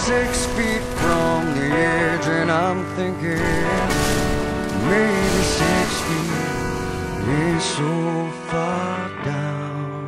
6 feet from the edge, and I'm thinking maybe 6 feet ain't so far down.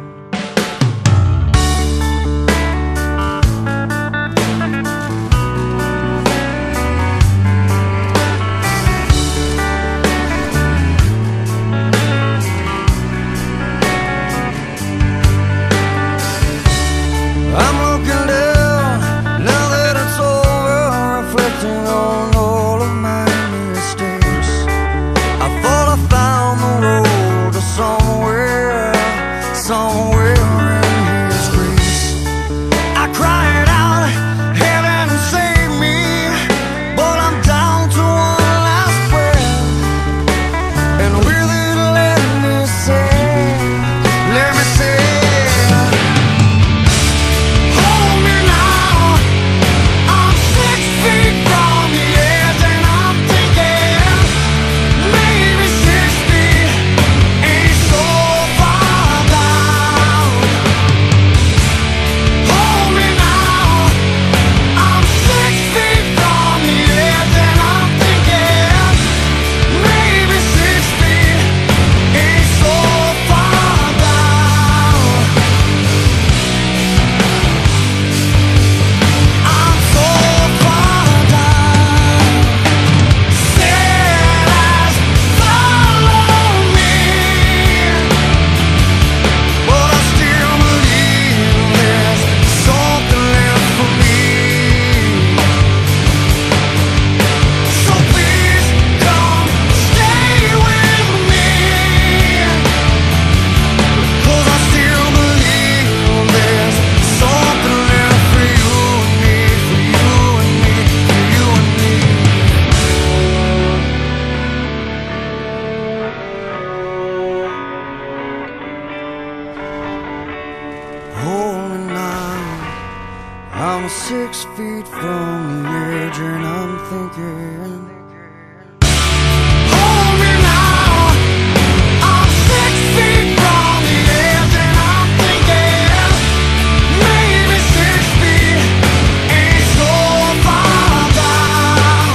I'm 6 feet from the edge, and I'm thinking, hold me now. I'm 6 feet from the edge, and I'm thinking, maybe 6 feet ain't so far down.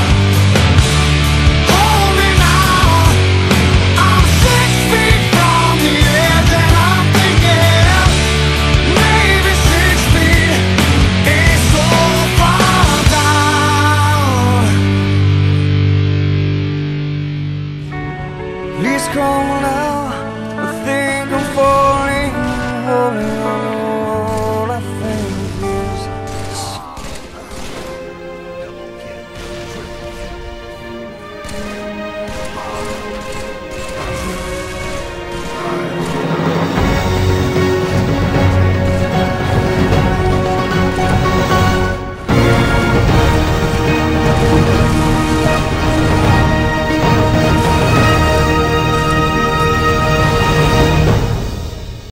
Hold me now. I'm 6 feet from the edge, and I'm thinking, maybe 6 feet ain't so far down. Please come now, I think I'm falling, holding on to all I think is. Double kill.